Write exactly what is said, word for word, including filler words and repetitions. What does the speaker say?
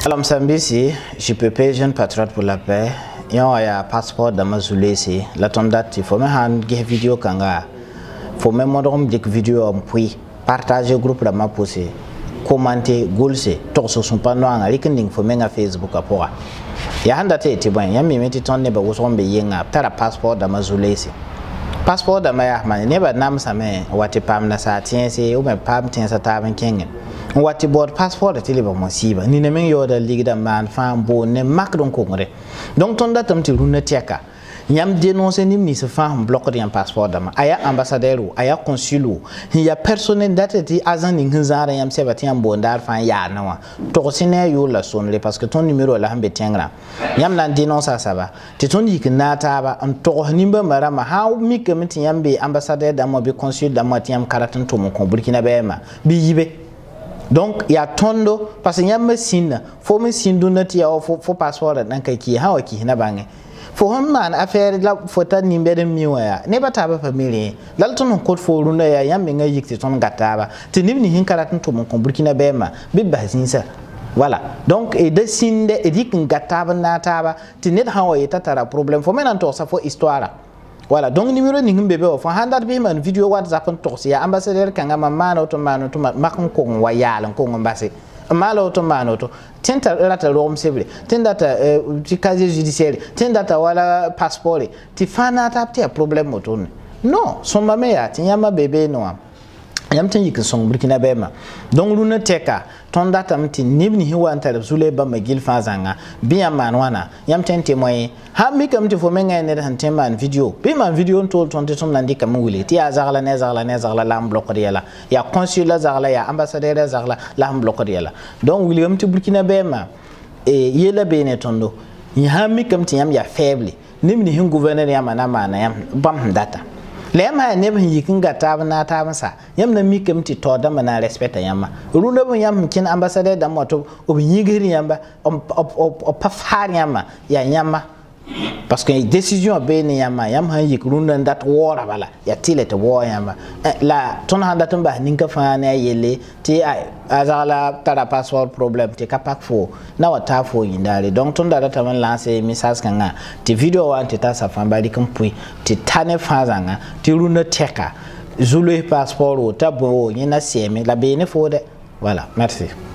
Alors Msambisi, je peux payer jeune patriote pour la paix. Il y a un passeport dans ma ici. La tombe date, il faut me rendre une vidéo kanga. Faut même montrer des vidéos en puis partager groupe dans ma poussée. Commenter, goulser, torse son panneau, il faut me Facebook à pour. Il y a un date, tu vois, il y a mis ton neba ou son beyenga, t'as un passeport dans ma ici. Passeport dans ma yahman, neba nam sa me, ou te pam na sa tien se, ou me pam tien sa taven kengen. Wati board passport tili ba mosiba ni ne men yoda ligda man fam bo ne mak don kongre donc ton datam ti runa tiaka nyam dénoncer nim ni se fam bloquer yan passeport dama aya ambassadeur ou aya consul ou ya personnel datati azan ni nzara yam sebati yam bo ndar fan ya nawa to sine yo la sonle parce que ton numéro la hambe tiengra yam nan dénoncer ça va ti ton yik nata ba on to nimba marama ha mi kemti yambe ambassadeur dama be consul dama tiam karatin to mon ko Burkina Bema bi yibe. Donc il y a tondo parce que y a machine faut machine donati ya faut passeport nan kai ki hawa ki na bange faut man affaire la faut ta nimbe de miwa ne ba ta ba family lal ton ko fo runa ya yambe nga yikti ton gataba te nimni hin karatin to mon ko Burkina Bema bibba sinsa voilà donc et de sinde et dik gataba na taba te net hawa yeta tara problème faut maintenant to ça faut histoire. Voilà, donc numéro ni bébé au fond hundred bi man vidéo WhatsApp on torsi ya ambassadeur kanga mama auto mano to makon ko wayala ko ngombasse malo auto mano to tenta rata rom sebre tenda ta ti casier judiciaire tenda ta wala passeport ti fana ta ti problème moto non son mama ya ti yama bébé no yam tan yik son Burkina Bema donc luna teka ton data mti nibni hiwa antara zule ba magil fazanga bien man wana yam tan témoin ha mi kam ti fo menga ne han teman video bi man video to ton te ton nandi kam wuli ti azarla ne zarla ne zarla lam bloquer yala ya consul zarla ya ambassadeur zarla lam bloquer yala donc William ti Burkina Bema e yela bene tondo ni ha mi kam ti yam ya faible nimni hin gouverneur yam na mana yam bam data lema ne ban yikin ga tab na tab sa yam na mi kam ti to da mana respect yamma runa bun yam kin ambassadeur da moto o bi yigiri yamba o pa far yamma ya yamma parce que décision be ne yamma yam han yik runa dat wora bala ya tile to wo yamma la ton handa ton ba ninka fa na yele ti azala tara passeport problème ti kapak fo na wata fo yindale donc ton da ta man lancer message kanga ti video wa ti ta sa fa bari kan pui ti tane fa zanga ti runa teka zulu passeport o tabo yina seme la be ne fo de voilà merci.